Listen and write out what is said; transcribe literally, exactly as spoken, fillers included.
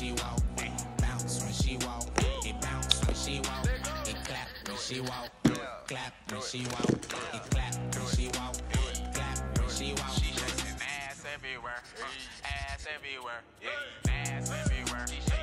she walk, bounce when she walk, it bounce when she walk, it clap when she walk, clap when she walk, it clap when she walk, clap when she walk. She shaking ass everywhere, ass everywhere, ass everywhere.